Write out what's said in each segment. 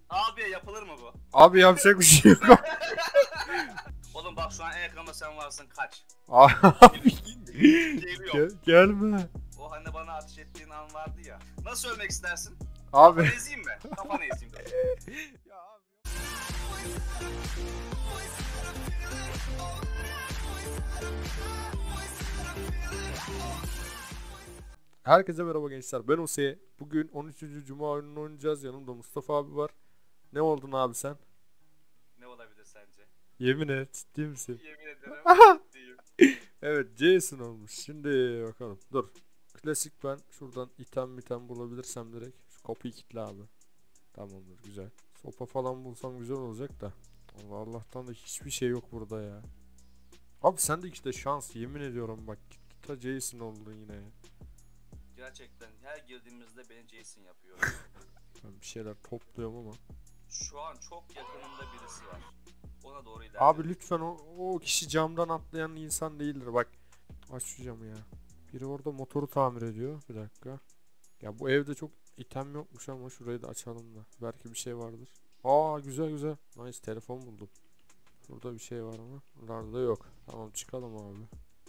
Abi yapılır mı bu? Abi yapacak bir şey yok. Oğlum bak şu an en yakında sen varsın, kaç. Abi Geliyor. gelme. O hani bana ateş ettiğin an vardı ya. Nasıl ölmek istersin? Abi. Kafanı ezeyim mi? Kafanı ezeyim. Ya abi. Herkese merhaba gençler. Ben Ose. Bugün 13. Cuma oyununu oynayacağız. Yanımda Mustafa abi var. Ne oldun abi sen? Ne olabilir sence? Yemin et, ciddi misin? Yemin ederim ciddiyim. Evet, Jason olmuş. Şimdi bakalım. Dur. Klasik ben şuradan item bulabilirsem direkt. Şu kapıyı kilitle abi. Tamamdır, güzel. Sopa falan bulsam güzel olacak da. Allah Allah'tan da hiçbir şey yok burada ya. Abi sen de işte şans, yemin ediyorum bak. Ta Jason oldun yine ya. Gerçekten her girdiğimizde beni Jason yapıyor. Ben bir şeyler topluyorum ama. Şu an çok yakınımda birisi var. Ona doğru ilerliyorum. Abi lütfen o kişi camdan atlayan insan değildir bak. Aç şu camı ya. Biri orada motoru tamir ediyor. Bir dakika. Ya bu evde çok item yokmuş ama şurayı da açalım da. Belki bir şey vardır. Aa, güzel güzel. Nice, telefon buldum. Burada bir şey var ama buralarda yok. Tamam, çıkalım abi.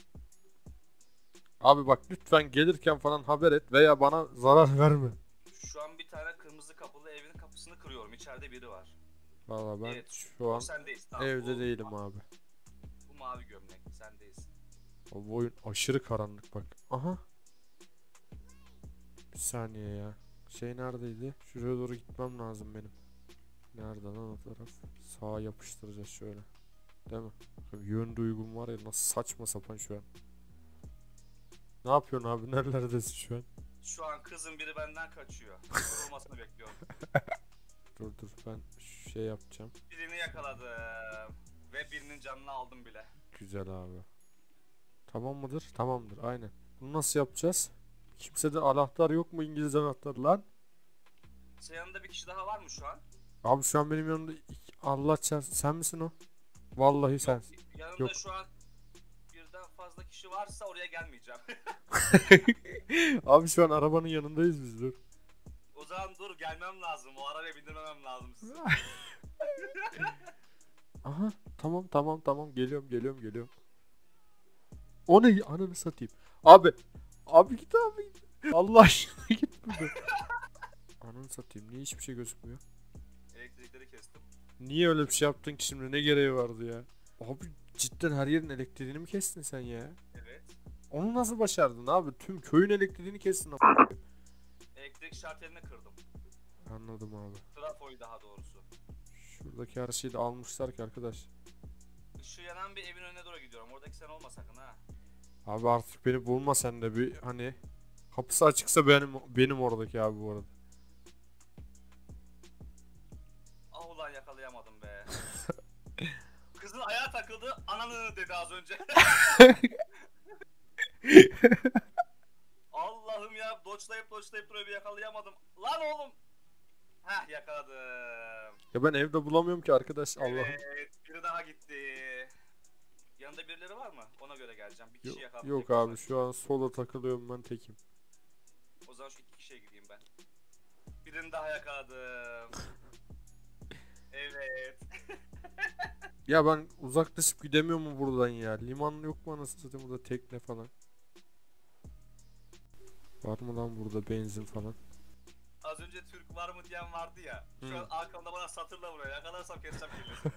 Abi bak lütfen gelirken falan haber et veya bana zarar verme. Şu an bir tane kırmızı kapılı evin kapısını kırıyorum. İçeride biri var. Valla ben Evet, şu o an sendeyiz. Tamam, evde değilim abi. Bu mavi gömlek sendeyiz. Bu oyun aşırı karanlık bak. Aha. Bir saniye ya. Şey neredeydi? Şuraya doğru gitmem lazım benim. Nerede lan o taraf? Sağa yapıştıracağız şöyle. Değil mi? Yön duygum var ya, nasıl saçma sapan şu an. Ne yapıyorsun abi? Nerelerdesin şu an? Şu an kızın biri benden kaçıyor. Vurulmasını bekliyorum. Dur ben şey yapacağım. Birini yakaladım. Ve birinin canını aldım bile. Güzel abi. Tamam mıdır? Tamamdır, aynen. Bunu nasıl yapacağız? Kimsede anahtar yok mu, İngiliz anahtar lan? Senin yanında bir kişi daha var mı şu an? Abi şu an benim yanımda Allah çarpsın, sen misin o? Vallahi sen. Yanımda Yok. şu an birden fazla kişi varsa oraya gelmeyeceğim. Abi şu an arabanın yanındayız biz, dur. O zaman dur, gelmem lazım. O arabaya bindirmemem lazım sizi. Aha, tamam geliyorum. O ne, ananı satayım. Abi git abi. Allah aşkına git buradan. Ananı satayım, niye hiçbir şey gözükmüyor? Elektrikleri kestim. Niye öyle bir şey yaptın ki şimdi, ne gereği vardı ya? Abi cidden her yerin elektriğini mi kestin sen ya? Evet. Onu nasıl başardın abi? Tüm köyün elektriğini kestin ama. Elektrik şartelini kırdım. Anladım abi. Trafoyu daha doğrusu. Şuradaki her şeyi de almışlar ki arkadaş. Şu yanan bir evin önüne doğru gidiyorum. Oradaki sen olma sakın ha. Abi artık beni bulma sen de, bir hani kapısı açıksa benim oradaki abi bu arada. Ah ulan, yakalayamadım be. Kızın ayağa takıldı, ananı dedi az önce. Allah'ım ya, doçlayıp duruyor, bir yakalayamadım. Lan oğlum. Heh, yakaladım. Ya ben evde bulamıyorum ki arkadaş, Allah'ım. Evet, biri daha gitti. Yanında birileri var mı? Ona göre geleceğim. Bir kişi yakaladım. Yok abi, şu an sola takılıyorum, ben tekim. O zaman şu iki kişiye gideyim ben. Birini daha yakaladım. Evet. Ya ben uzaklaşıp gidemiyor mu buradan ya? Liman yok mu anasını satayım, burada tekne falan? Var mı lan burada benzin falan? Az önce Türk var mı diyen vardı ya. Şu an arkamda bana satırla vuruyor. Yakalarsam keseceğim kendisi.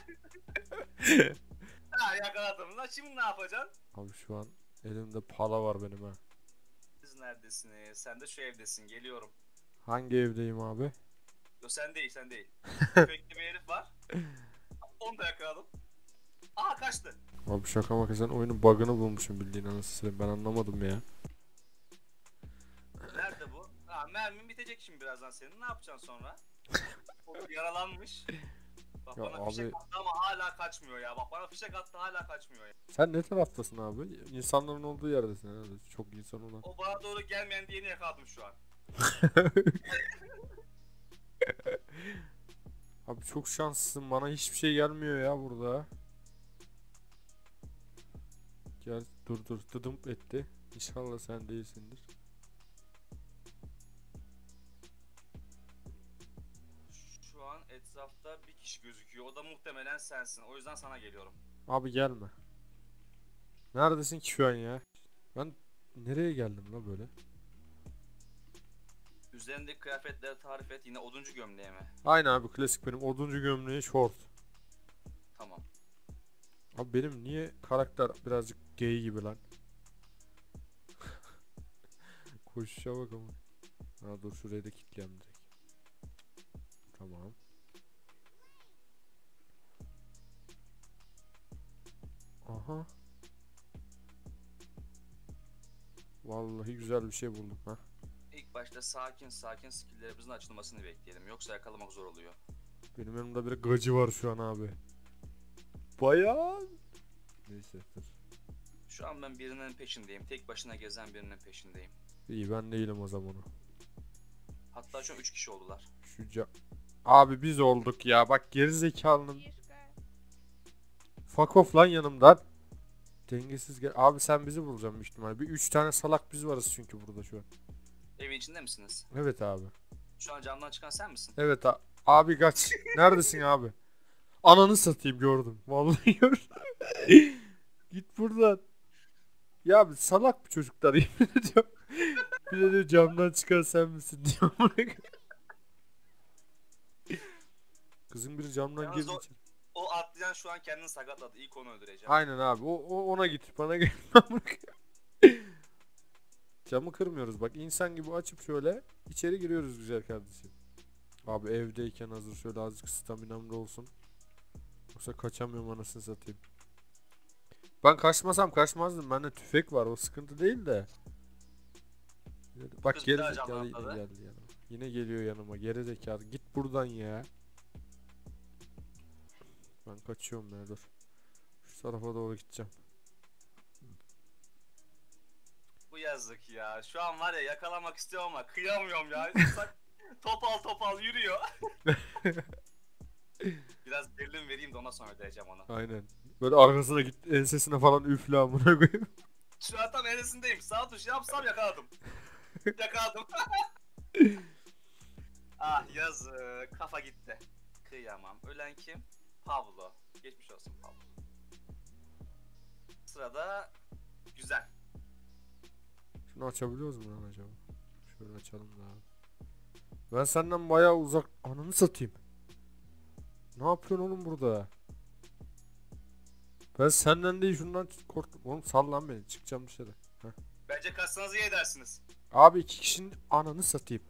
Ha, yakaladım. Lan şimdi ne yapacaksın? Abi şu an elimde pala var benim ha. Siz neredesiniz? Sen de şu evdesin. Geliyorum. Hangi evdeyim abi? Yo, sen değil, sen değil. Köpekli bir herif var. Onu da yakaladım. Aha, kaçtı. Abi şaka maka, sen oyunun bug'ını bulmuşsun bildiğin, anasını satayım, ben anlamadım ya. Nerede bu? Ha, mermin bitecek şimdi birazdan senin. Ne yapacaksın sonra? O yaralanmış. Bak Ya bana abi, fişek attı ama hala kaçmıyor ya. Bak bana fişek attı, hala kaçmıyor ya. sen ne taraftasın abi? İnsanların olduğu yerdesin herhalde. Çok insan olan. O bana doğru gelmeyen diyeni yakaladım şu an. Abi çok şanslısın, bana hiçbir şey gelmiyor ya burada. Gel, dur dıdım etti. İnşallah sen değilsindir. Şu an etrafta bir kişi gözüküyor. O da muhtemelen sensin. O yüzden sana geliyorum. Abi gelme. Neredesin ki şu an ya? Ben nereye geldim la böyle? Üzerindeki kıyafetleri tarif et. Yine oduncu gömleği mi? Aynen abi, klasik benim oduncu gömleği, şort. Tamam. Abi benim niye karakter birazcık gay gibi lan? Koşuşa bak ama. Ha dur, şurayı da kilitleyeyim direkt. Tamam. Aha. Vallahi güzel bir şey buldum ha. İlk başta sakin sakin skill'lerimizin açılmasını bekleyelim. Yoksa yakalamak zor oluyor. Benim yanımda bir gacı var şu an abi. Bayan. Neyse dur. Şu an ben birinin peşindeyim. Tek başına gezen birinin peşindeyim. İyi, ben değilim o zaman o. Hatta şu an 3 kişi oldular. Abi biz olduk ya. Bak gerizekalının. Fuck off lan yanımdan. Dengesiz gel. Abi sen bizi bulacaksın büyük ihtimal. Bir 3 tane salak biz varız çünkü burada şu an. Evin içinde misiniz? Evet abi. Şu an camdan çıkan sen misin? Evet abi kaç. Neredesin abi? Ananı satayım, gördüm. Vallahi gördüm. Git buradan. Ya abi salak bir çocuklar, yemin ediyorum. Bir de diyor camdan çıkan sen misin diyor. Kızın biri camdan Yalnız girdi içeri. O atlayan şu an kendini sakatladı. İlk onu öldüreceğim. Aynen abi. O ona git. Bana gel. Camı kırmıyoruz. Bak insan gibi açıp şöyle içeri giriyoruz güzel kardeşim. Abi evdeyken hazır şöyle azıcık staminam da olsun. Yoksa kaçamıyorum anasını satayım. Ben kaçmasam kaçmazdım. Bende tüfek var. O sıkıntı değil de. Bak Kız geri bir daha zekalı yine camdan geldi yanıma. Yine geliyor yanıma. Geri zekalı. Git buradan ya. Ben kaçıyorum ya, dur. Şu tarafa doğru gideceğim. Bu yazık ya. Şu an var ya yakalamak istiyorum ama kıyamıyorum ya. Topal yürüyor. Biraz gerilim vereyim de ondan sonra ödeyeceğim onu. Aynen. Böyle arkasına git, ensesine falan üfle amına koyayım. Şu an tam enesindeyim. Sağ tuş yapsam yakaladım. Yakaladım. Ah yazık. Kafa gitti. Kıyamam. Ölen kim? Pablo. Geçmiş olsun Pablo. Sırada güzel. Şunu açabiliyoruz mu lan acaba? Şöyle açalım da abi. Ben senden bayağı uzak... Ananı satayım. Ne yapıyorsun oğlum burada? Ben senden değil şundan korktum. Oğlum sal lan beni. Çıkacağım dışarı. Heh. Bence kaçsanız iyi edersiniz. Abi iki kişinin ananı satayım.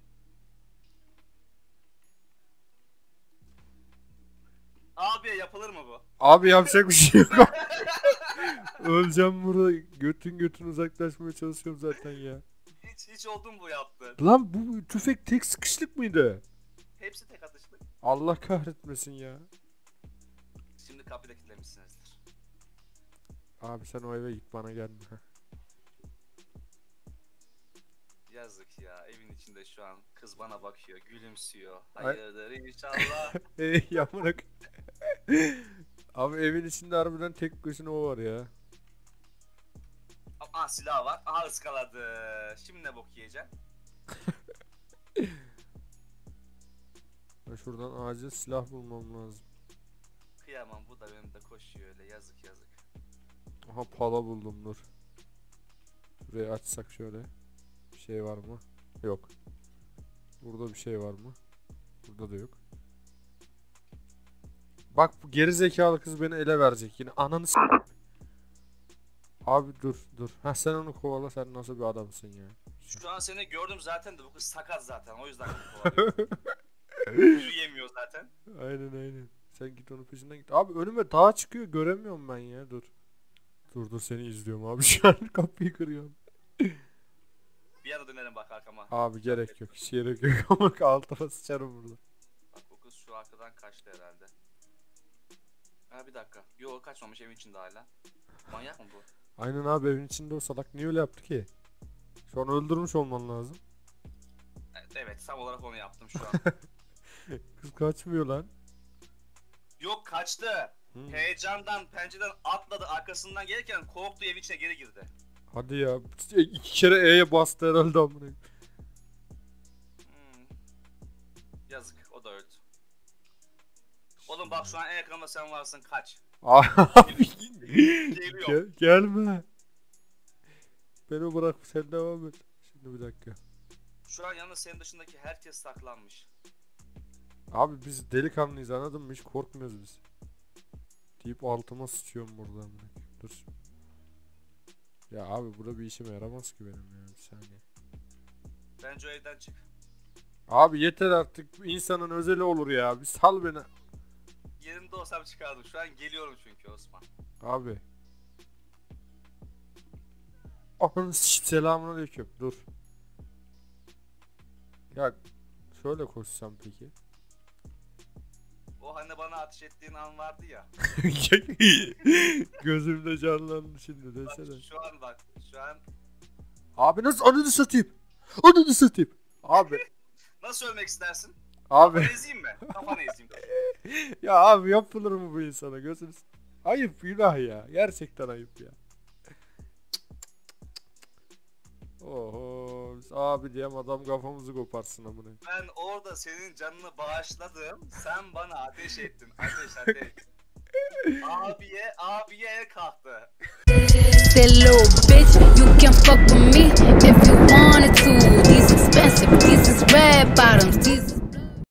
Abiye yapılır mı bu? Abi yapacak bir şey yok. Öleceğim burada. Götün uzaklaşmaya çalışıyorum zaten ya. Hiç oldu mu bu yaptı? Lan bu tüfek tek sıkışlık mıydı? Hepsi tek atışlık. Allah kahretmesin ya. Şimdi kapıyı da kilitlemişsinizdir. Abi sen o eve git, bana gelme. Yazık ya, evin içinde şu an kız bana bakıyor, gülümsüyor. Ay. Hayırdır inşallah. Ey yamrak. Abi evin içinde harbiden tek başına o var ya. Aha silah var, aha ıskaladı. Şimdi ne bok yiyeceksin? Ben şuradan acil silah bulmam lazım. Kıyamam, bu da benim de koşuyor öyle, yazık. Aha pala buldum, dur. Şurayı açsak şöyle. Bir şey var mı? Yok. Burada bir şey var mı? Burada da yok. Bak bu geri zekalı kız beni ele verecek yine. Ananı Abi dur. Ha sen onu kovala, sen nasıl bir adamsın ya. Şu an seni gördüm zaten de bu kız sakat zaten, o yüzden bunu kovalıyor. Yürüyemiyor zaten. Aynen. Sen git onun peşinden git. Abi önüme dağa çıkıyor, göremiyorum ben ya, dur. Dur seni izliyorum abi şu an kapıyı kırıyorum. Bir yana dönerim bak arkama. Abi gerek yok, hiç gerek yok ama altıma sıçarım burada. Bak bu kız şu arkadan kaçtı herhalde. Ha bir dakika. Yo kaçmamış, evin içinde hala. Manyak mı bu? Aynen abi, evin içinde o salak niye öyle yaptı ki? Şu an öldürmüş olman lazım. Evet tam olarak onu yaptım şu an. Kız kaçmıyor lan. Yok kaçtı. Heyecandan pencereden atladı, arkasından gelirken korktu, evin içine geri girdi. Hadi ya, iki kere E'ye bastı herhalde amına. Yazık, o da öldü. Oğlum bak şu an en yakında sen varsın, kaç. Abi Geliyor. gelme. Beni bırak, sen devam et. Şimdi bir dakika. Şu an yalnız senin dışındaki herkes saklanmış. Abi biz delikanlıyız, anladın mı? Hiç korkmuyoruz biz. Deyip altıma sıçıyorum buradan. Dur. Ya abi burada bir işime yaramaz ki benim ya, bir saniye. Bence o evden çık. Abi yeter artık, insanın özeli olur ya. Bir sal beni. Yerinde olsam çıkardım. Şu an geliyorum çünkü Osman. Abi. Ananı selamünaleyküm. Dur. Ya şöyle koşsam peki. O hani bana ateş ettiğin an vardı ya. Gözümde canlandı şimdi Bak, desene. şu an Abi nasıl, ananı satayım. Ananı satayım. Abi. nasıl ölmek istersin? Abi. Kafanı ezeyim mi? Kafanı ezeyim. Ya abi yapılır mı bu insana, gözünüz? Ayıp, günah ya. Gerçekten ayıp ya. Oho, biz abi diyem adam kafamızı koparsın amına. Ben orada senin canını bağışladım. Sen bana ateş ettin. Ateş. abiye el kalktı. That little bitch, you can fuck with me if you wanted to. These expensive, these is red bottoms, these